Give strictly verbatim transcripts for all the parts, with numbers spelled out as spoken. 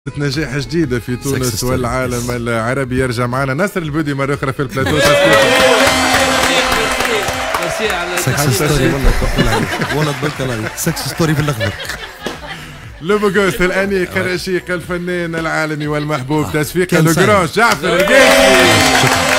نجاح جديدة في تونس والعالم العربي. يرجع معنا ناصر البودي مرة أخرى في البلاتو. ميرسي على سكس ستوري والله تبارك الله عليك. سكس ستوري في الأخضر. لوبوغوست الأنيق الرشيق الفنان العالمي والمحبوب تصفيق لوغران جعفر القاسمي.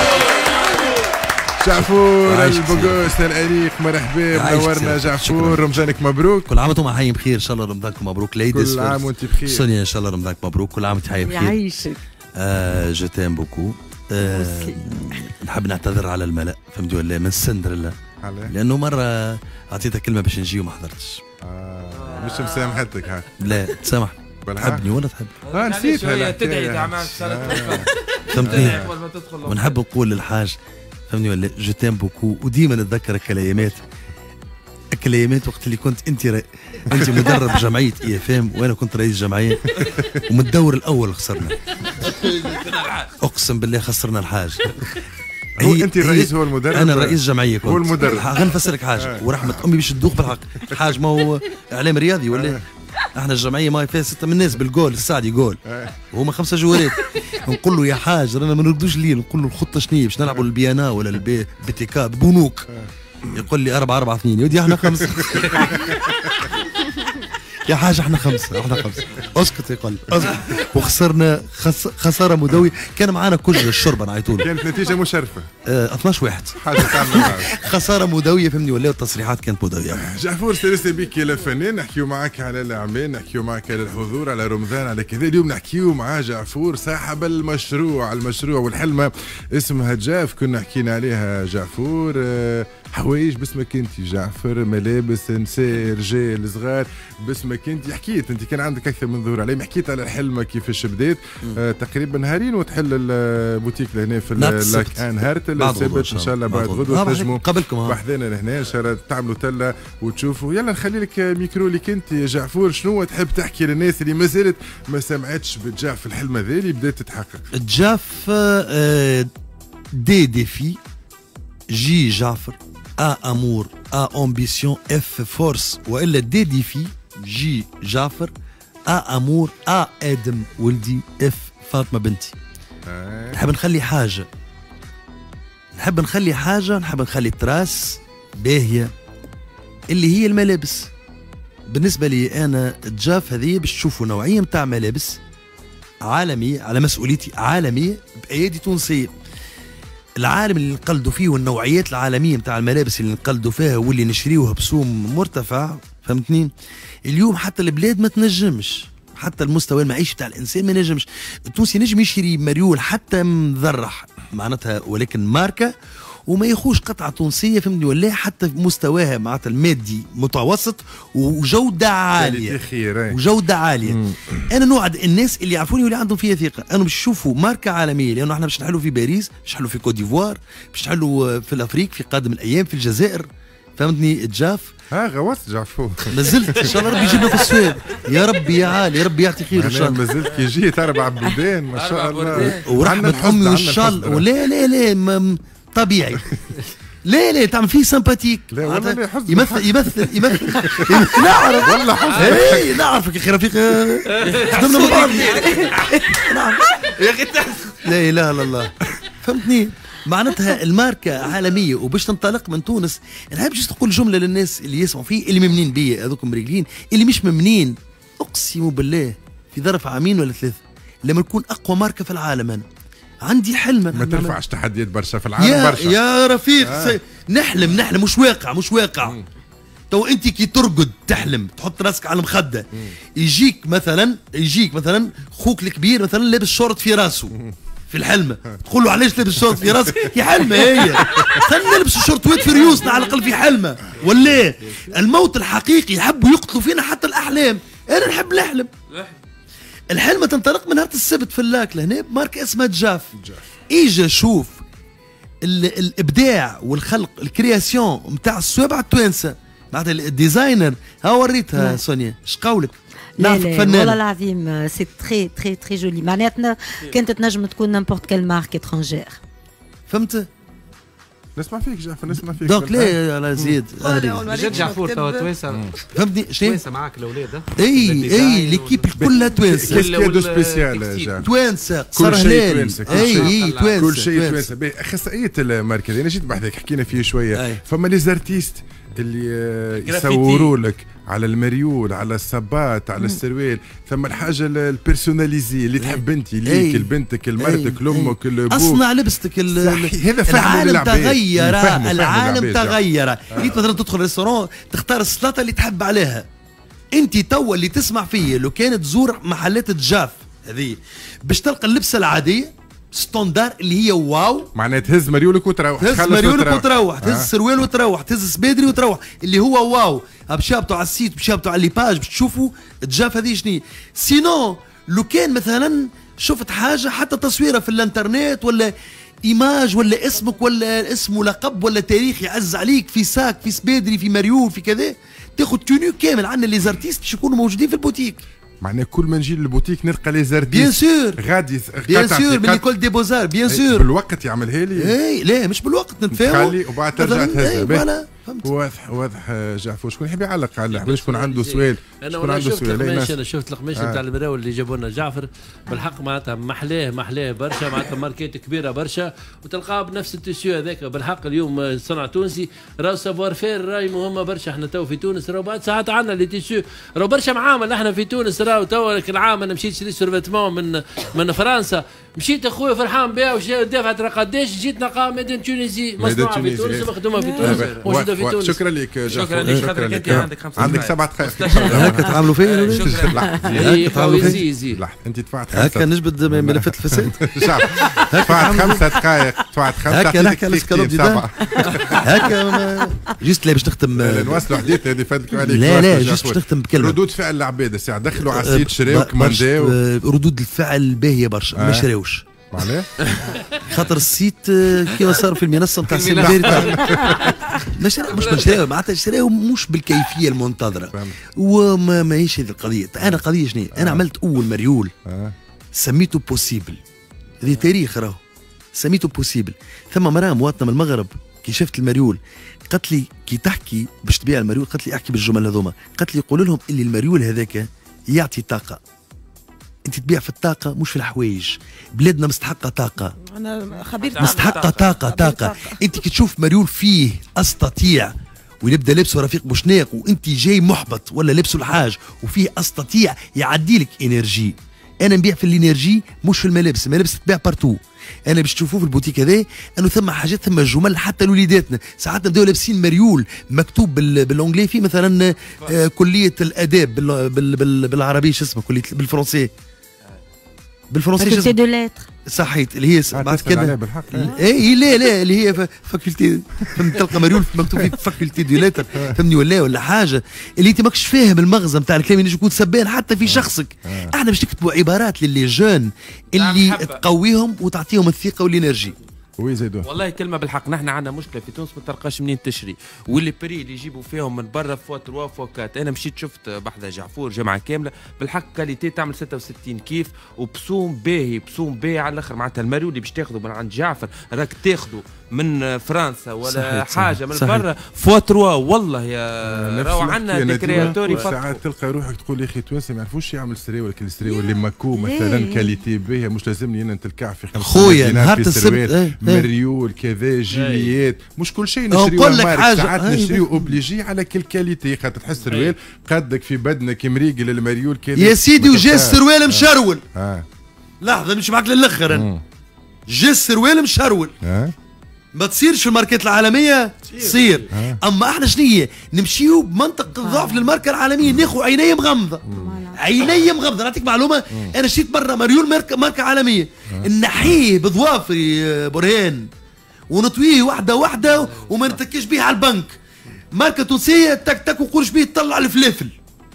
جعفور البوغوست الأنيق مرحبا منورنا جعفور. رمضانك مبروك. كل عام وانتم حيين بخير. ان شاء الله رمضانكم مبروك ليديز. كل عام وانت بخير. سونيا ان شاء الله رمضانك مبروك. كل عام وانت حيين بخير. يعيشك. آه جو تيم بوكو. آه نحب نعتذر على الملأ فهمتوا ولا من سندريلا لأنه مرة أعطيتها كلمة باش نجي وما حضرتش. آه مش مسامحتك ها؟ لا تسامح. تحبني ولا تحب؟ اه نسيتها. تدعي تعمل فهمتني. ونحب نقول للحاج فهمني ولا جو تيم بوكو وديما نتذكر الكلمات الكلمات وقت اللي كنت انت ر... انت مدرب جمعيه اي اف ام وانا كنت رئيس جمعيه ومن الدور الاول خسرنا. اقسم بالله خسرنا الحاج. هو انت الرئيس هو المدرب. انا رئيس جمعيه كنت. هو المدرب. غنفسر لك حاجه ورحمه امي باش تدوخ بالحق. الحاج ما هو اعلام رياضي ولا احنا الجمعيه ما فيها ستة من الناس بالجول السعدي جول وهما خمسه جوارات. نقول له يا حاج رانا ما نرقدوش الليل. نقول له الخطه شنو باش نلعبوا البيانا ولا البي بتيكا بونوك. يقول لي أربعة أربعة اثنين يا ودي احنا خمسة. يا حاجة احنا خمسة احنا خمسة اسكت يقول اسكت. وخسرنا خس... خسارة مدوية. كان معانا كل الشرب نعيطوا له. كانت نتيجة مشرفة. اه اثناش واحد. حاجة تعمل خسارة مدوية فهمني ولا التصريحات كانت مدوية. جعفور سلسة بك يا فنان. نحكيو معك على الأعمال نحكيو معك على الحضور على رمضان على كذا. اليوم نحكيو مع جعفور صاحب المشروع المشروع والحلمة اسمها جاف. كنا حكينا عليها جعفور. اه حوايج باسمك انت جعفر ملابس نساء رجال صغار باسمك انت. حكيت انت كان عندك اكثر من ظهور عليه. حكيت على الحلمه كيفاش بدات. آه تقريبا نهارين وتحل البوتيك لهنا في لاك ان هارت السبت ان شاء الله بعد غدوه تنجموا قبلكم وحدنا لهنا ان شاء الله تعملوا تله وتشوفوا. يلا نخلي لك ميكرو لك انت يا جعفور. شنو تحب تحكي للناس اللي ما زالت ما سمعتش بالجاف الحلمه ذي اللي بدات تتحقق؟ جاف آه دي ديفي جي جعفر A amour, A ambition, F force وإلا دي ديفي جي جعفر A amour, A آدم ولدي F فاطمة بنتي. نحب نخلي حاجة نحب نخلي حاجة نحب نخلي تراس باهية اللي هي الملابس. بالنسبة لي أنا الجاف هذه باش تشوفوا نوعية متاع ملابس عالمية على مسؤوليتي عالمية بأيادي تونسية. العالم اللي نقلدوا فيه والنوعيات العالميه نتاع الملابس اللي نقلدوا فيها واللي نشريوها بسوم مرتفع فهمتني. اليوم حتى البلاد ما تنجمش حتى المستوى المعيشي بتاع الانسان ما نجمش. التونسي نجم يشري مريول حتى مذرح معناتها ولكن ماركه وما يخوش قطعه تونسيه فهمتني ولا حتى مستواها معناتها المادي متوسط وجوده عاليه وجوده عاليه. مم. انا نوعد الناس اللي يعرفوني واللي عندهم فيها ثقه انهم باش يشوفوا ماركه عالميه لانه احنا باش نحلوا في باريس باش نحلوا في كوت ديفوار باش نحلوا في الافريق في قادم الايام في الجزائر فهمتني. الجاف ها غوصت جعفور مازلت ان شاء الله ربي يجيبنا في السويد يا ربي يا عالي يا ربي يعطي خير ان شاء الله. مازلت كي جيت اربع بلدان ما شاء الله ورحمه امي ان شاء الله. لا لا لا طبيعي. لا لا تعمل فيه سمباتيك. لا والله لا حزن يمثل يمثل يمثل نعرف والله حزن. اي نعرفك يا اخي رفيق خدمنا مع بعض. نعم يا اخي لا اله الا الله فهمتني. معناتها الماركة عالمية وباش تنطلق من تونس. انا باش تقول جملة للناس اللي يسمعوا فيه اللي ممنين بيا هذوك مريقلين اللي مش ممنين اقسم بالله في ظرف عامين ولا ثلاثة لما نكون اقوى ماركة في العالم. انا عندي حلمة ما ترفعش تحديات برشا في العالم يا برشا يا رفيق. آه. نحلم نحلم مش واقع مش واقع. مم. تو انت كي ترقد تحلم تحط راسك على المخده مم. يجيك مثلا يجيك مثلا خوك الكبير مثلا لابس شورت في راسه مم. في الحلمه تقول له علاش لابس شورت في راسك؟ في حلمه هي خلينا نلبس الشورت ويت في ريوسنا على الاقل في حلمه ولا الموت الحقيقي يحبوا يقتلوا فينا حتى الاحلام. انا نحب نحلم. الحلمة تنطلق من نهار السبت في اللاك لهنا بماركة اسمها جاف. اجا شوف الابداع والخلق الكرياسيون نتاع السوابع التوانسه معناتها الديزاينر. ها وريتها سونيا اش قولك؟ لا لا والله العظيم سي تري تري تري جولي. معناتنا كانت تنجم تكون نيمبورت كال مارك اترانجير. فهمت؟ نسمع فيك جعفر نسمع فيك. دونك لا لا زيد جد جعفور توا تويسه فهمتني شنو؟ تويسه معاك الاولاد. اي اي ليكيب كلها توانسه. كيسكيادو سبيسيال جعفر. توانسه كل قصر شيء هلال. توانسه. اي اي توانسه. كل شيء توانسه. اخصائيه المركز انا جيت بحثك حكينا فيه شويه. فما لي زارتيست اللي يصوروا لك على المريول على الصبات على السروال، ثم الحاجه البيرسوناليزي اللي تحب انت ليك لبنتك لمرتك لامك لابوك. اصنع لبستك. هذا العالم تغير. العالم تغير. جيت مثلا تدخل ريستورون تختار السلطه اللي تحب عليها. انت توا اللي تسمع فيا لو كانت تزور محلات الجاف هذه باش تلقى اللبسه العاديه ستوندار اللي هي واو، معناها تهز مريولك وتروح، تهز مريولك وتروح، تهز السروال وتروح، تهز السبادري وتروح، اللي هو واو. بشابتوا على السيت بشابتوا على ليباج باش تشوفوا الجاف هذه شنو. سينو لو كان مثلا شفت حاجه حتى تصويره في الانترنت ولا ايماج ولا اسمك ولا اسم ولقب ولا تاريخ يعز عليك في ساك في سبادري في مريول في كذا، تاخذ تونيو كامل. عندنا لي زارتيست باش يكونوا موجودين في البوتيك. معناها كل ما نجي للبوتيك نلقى لي زارتيست. بيان سور غادي بيان سور من ليكول دي بوزار بيان سور. بالوقت يعملها لي. اي لا مش بالوقت نتفاهموا. تخلي وبعد ترجع تهزها. فوالا واضح واضح. جعفر شكون يحب يعلق على حبيش يكون عنده سؤال. انا والله شفت القماش، انا شفت القماش نتاع المراول اللي جابوا لنا جعفر بالحق معناتها محلاه محلاه برشا، معناتها ماركات كبيره برشا وتلقاه بنفس التيشيو هذاك. بالحق اليوم صنع تونسي راهو سافوار فير راهي مهمه برشا. احنا تو في تونس راهو بعد ساعات عندنا لي تيشيو راهو برشا معامل. احنا في تونس راهو تو العام انا مشيت شريت سورفيتمون من من فرنسا، مشيت اخويا فرحان بها ودافعت قداش جيت نلقاها ميدان تونسي مصنوعه في تونس مخدومه في تونس موجوده في تونس. شكرا لك جعفر. شكرا لك خاطرك انت عندك خمسة عندك سبعة دقائق. هكا تعاملوا فيا. شكرا تعاملوا فيا زي لحظه انت دفعت خمسة. هكا نجبد ملفات الفساد. دفعت خمسة دقائق دفعت خمسة. هكا نحكي على سكالوب جديد. هكا جيست لا باش نختم. نواصلوا حديث هذه فاتك عليك. لا لا جيست باش نختم بكلمه. ردود فعل العباد الساعه دخلوا على السيت شراو كمانداو. ردود الفعل باهيه برشا ما شراوش. معناه خاطر السيت كيما صار في المنصه نتاع السيلفيري مش مش بنشراو معناتها شراو مش بالكيفيه المنتظره وما ماهيش هذه القضيه. انا قضيه شنو؟ انا عملت اول مريول سميته بوسيبل. هذه تاريخ راهو سميته بوسيبل. ثم مراه مواطنه من المغرب كي شفت المريول قالت لي كي تحكي باش تبيع المريول قالت لي احكي بالجمل هذوما. قالت لي قول لهم اللي المريول هذاك يعطي طاقه. انت تبيع في الطاقه مش في الحوايج. بلادنا مستحقه طاقه. انا خبير مستحقه طاقه طاقه. انت كي تشوف مريول فيه استطيع ويبدا لابسه رفيق بوشناق وانت جاي محبط ولا لابسه الحاج وفيه استطيع يعدي لك انرجي. انا نبيع في الانرجي مش في الملابس. الملابس تباع بارتو. انا باش تشوفوه في البوتيك هذا انه ثم حاجات ثم جمل حتى لوليداتنا ساعات نبداو لابسين مريول مكتوب بالانجلي فيه مثلا آه كليه الاداب بال بال بال بالعربي شو اسمه كليه بالفرنسي بالفرنسي فاكولتي دو لاتر صحيت اللي هي بعد كده اي لا لا اللي هي فاكولتي فهمت تلقى مريول مكتوب فيه فاكولتي دو لاتر فهمني ولا ولا حاجه اللي انت ماكش فاهم المغزى نتاع الكلام ينجم يكون سبان حتى في شخصك. احنا باش نكتبوا عبارات للي جون اللي تقويهم وتعطيهم الثقه والانرجي. وي زيدون والله كلمه بالحق. نحن عندنا مشكله في تونس ما تلقاش منين تشري واللي بري اللي يجيبوا فيهم من برا فوا ثلاثة فوا أربعة. انا مشيت شفت بحذا جعفور جمعه كامله بالحق كاليتي تعمل ستة وستين كيف وبصوم باهي بصوم باهي على الاخر. معناتها الماريو اللي باش تاخذه من عند جعفر راك تاخذه من فرنسا ولا صحيح حاجه صحيح من صحيح برا فوا ثلاثة. والله يا راهو عندنا دي كرياتوري ساعات تلقى روحك تقول يا اخي توانسه ما يعرفوش يعمل سريوه ولا السريوه اللي ماكو مثلا كاليتي باهيه مش لازمني انا نتلكع في خمسة خويا نهار السبت مريول كذا جيليات مش كل شيء نشريوه مارك. ساعات نشريو اوبليجي على كل كاليتي خاطر تحس سروال قدك في بدنك مريقل المريول كذا يا سيدي وجا السروال مشرول. آه. لحظه نمشي معك للاخر انا جا السروال مشرول. آه. ما تصيرش في الماركات العالميه تصير. آه. اما احنا شنية نمشيو بمنطق الضعف للماركه العالميه ناخذ عيني مغمضه. عيني مغمضه. نعطيك معلومه مم. انا شريت مره مريول ماركه ماركه عالميه آه. نحيه بضوافري برهان ونطويه واحده واحده وما نتكيش بيه على البنك. ماركه تونسيه تك تك وقولش بيه تطلع الفلافل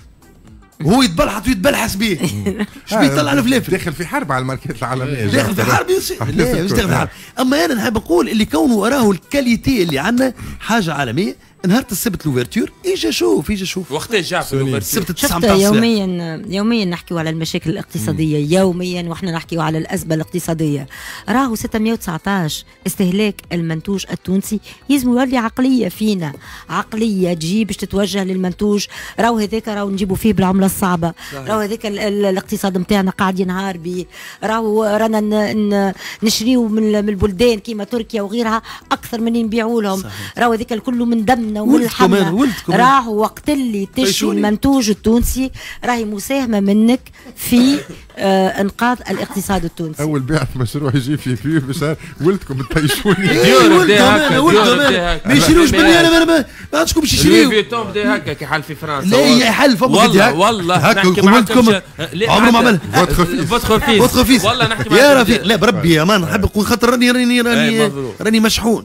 وهو يتبلحط ويتبلحس بيه. ايش بيه يطلع الفلافل؟ داخل في حرب على الماركات العالميه. داخل في حرب لا مش داخل في حرب. اما انا نحب نقول اللي كونه وراه الكاليتي اللي عندنا حاجه عالميه. نهار السبت لوفرتور اجا شوف اجا شوف وقتاش جعفر السبت التسعة شفت يوميا يوميا نحكيو على المشاكل الاقتصاديه مم. يوميا واحنا نحكيو على الازمه الاقتصاديه. راهو ستمائة وتسعطاش استهلاك المنتوج التونسي يلزم يولي عقليه فينا، عقليه تجي باش تتوجه للمنتوج. راهو هذاك راهو نجيبوا فيه بالعمله الصعبه، راهو هذاك الاقتصاد نتاعنا قاعد ينهار به، راهو رانا نشريو من البلدان كيما تركيا وغيرها اكثر من نبيعوا لهم. راهو هذاك الكل من دمنا ومن لحمنا. راهو وقت اللي تشري المنتوج التونسي راهي مساهمه منك في آه انقاذ الاقتصاد التونسي. اول بعث مشروع يجي في فيه باش ولدكم تطيشوني. ولدهم ولدهم ما يشريوش مني انا ما عادشكم باش يشريو. فيتون بدا هكا كي حل في فرنسا. لا يحل فوق والله والله هكا ولدكم عمره ما عمل فوتخ فيس فوتخ فيس والله نحكي معاك يا رفيق. لا بربي يا مان نحب نقول خاطر راني راني راني راني مشحون.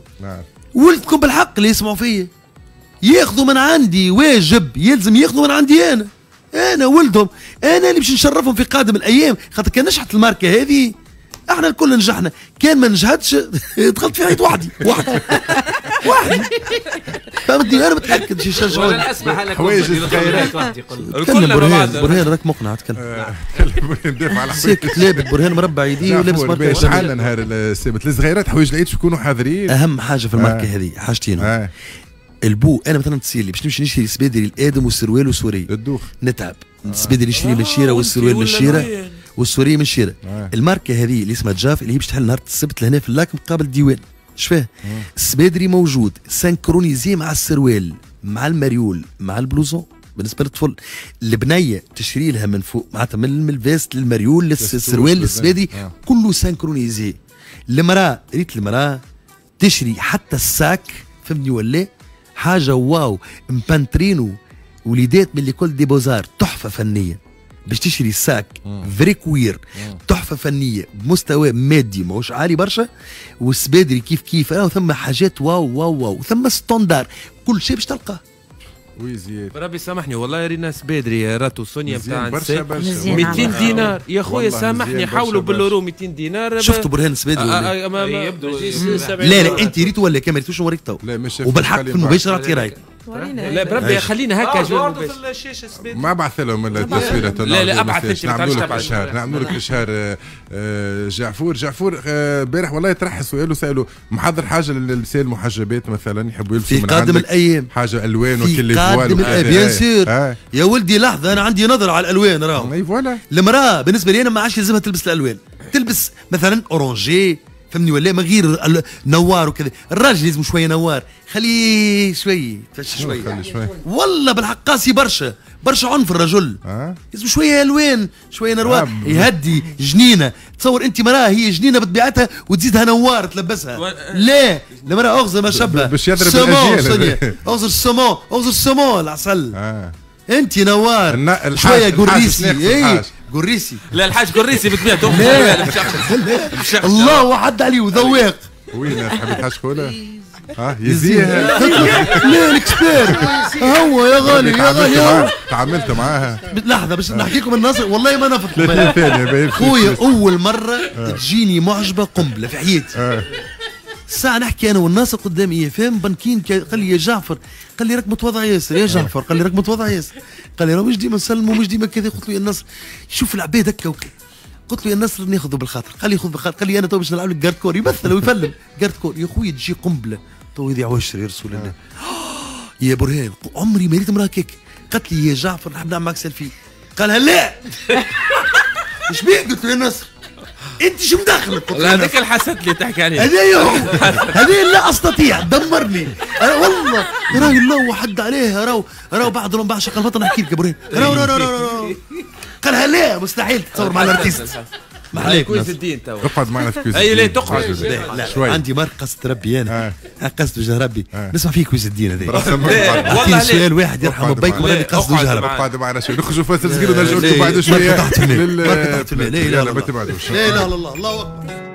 ولدكم بالحق اللي يسمعوا فيا ياخذوا من عندي واجب يلزم ياخذوا من عندي انا انا ولدهم انا اللي باش نشرفهم في قادم الايام. خاطر كان نجحت الماركه هذه احنا الكل نجحنا، كان ما نجحتش دخلت في حيط وحدي وحدي وحدي فهمتني. انا متاكد شي يشجعوني. ولا اسمح انا حوايج الصغيرات. تكلم برهان برهان راك مقنع تكلم. تكلم برهان دافع على ساكت لابد برهان مربع يديه ولابس ماركه. شحال نهار السبت الصغيرات حوايج العيد يكونوا حاضرين. اهم حاجه في الماركه هذه حاجتين. البو انا مثلا تصير لي باش نمشي نشري سبادري الادم والسروال والسوري الدوخ نتعب. السبادري نشري من الشيره والسروال من الشيره والسوري من الشيره. الماركه هذه اللي اسمها جاف اللي هي باش تحل نهار السبت لهنا في اللاك مقابل الديوان. شفاه السبادري موجود سانكرونيزي مع السروال مع المريول مع البلوزون. بالنسبه للطفل البنيه تشري لها من فوق معناتها من الفيست للمريول للسروال للسبادري كله سانكرونيزي. المراه ريت المراه تشري حتى الساك فهمني ولا حاجه واو مبانترينو وليدات من ليكول دي بوزار تحفه فنيه باش تشري ساك فري كوير تحفه فنيه بمستوى مادي ماهوش عالي برشا والسبادري كيف كيف. اه ثم حاجات واو واو واو ثم ستاندار كل شيء باش تلقاه. وي زياد ربي سامحني والله رينا سبادري راتو سونيا نتاع مئتين دينار يا خويا سامحني حاولوا بالورو مئتين دينار. شفتوا برهان سبادري آه آه يبدو لا لا انت ريتو ولا كما ريتوش نوريك تو وبالحق في المباشر اعطي رايك. لا بربي خلينا هكا جو ما ابعث لهم التصويره. لا لا ابعث انت نعملوا لك الشهر نعملوا لك الشهر. جعفور جعفور امبارح والله طرح سؤال وسالوا محضر حاجه للنساء المحجبات مثلا يحبوا يلبسوا في قادم الايام حاجه الوان وكل قادم الايام بيان سور. يا ولدي لحظه انا عندي نظره على الالوان. راهو اي فوالا المراه بالنسبه لي انا ما عادش لازمها تلبس الالوان تلبس مثلا اورانجي فهمني ولا ما غير نوار وكذا. الراجل لازم شويه نوار خليه شويه تفش شويه والله بالحق قاسي برشا برشا عنف الرجل. أه؟ لازم شويه الوان شويه نروار أه يهدي جنينه. تصور انت مراه هي جنينه بطبيعتها وتزيدها نوار تلبسها و... لا المراه اغزر ما شبه باش يضرب الاجيال. اغزر السمون اغزر السمون العسل. أه. انت نوار النا... شويه قريسي اي قريسي. لا الحاج قريسي بطبيعته الله وحد عليه وذواق. وين تحب تحش كولا؟ ها يزيها لا الاكسبير هو يا غالي يا غالي هو تعاملت معاها. لحظه باش نحكي لكم الناصر والله ما نفط ثانيه خويا اول مره تجيني معجبه قنبله في حياتي. ساعة نحكي انا والناصر قدامي ايه فاهم بنكين قال لي يا جعفر قال لي راك متواضع ياسر يا جعفر قال لي راك متواضع ياسر قال لي راه مش ديما نسلموا مش ديما كذا. قلت له يا النصر شوف العباد هكا وكذا. قلت له يا النصر ناخذه بالخاطر. قال لي خذ بالخاطر. قال لي انا تو باش نلعب لك جارد كور يمثل ويفلم جارد كور يا خويا تجي قنبله تو يضيع وشر يا رسول الله. يا برهان عمري ما ريت امراه هكاك. قالت لي يا جعفر نحب نعمل معك سيلفي. قالها لا ايش بيك؟ قلت له يا النصر انت شو مدخلك؟ هذاك الحسد اللي تحكي عليه هذا هذا لا استطيع دمرني انا والله. راهي الله وحد عليها راهو راهو بعد ربع شقه الفطر نحكي لك يا برهان راهو راهو راهو قالها لا مستحيل تتصور مع الارتيست. ما عليك كويس الدين تو اقعد معنا في كويس اي لا تقعد لا شوي عندي مرق قصد ربي انا قصد وجه ربي نسمع فيه كويس الدين هذا والله سؤال واحد يرحم ابيكم راني قصد وجه ربي. اقعد معنا شوي نخرجوا فاصل صغير ونرجعوا لكم بعد شويه. لا لا لا لا لا الله اكبر.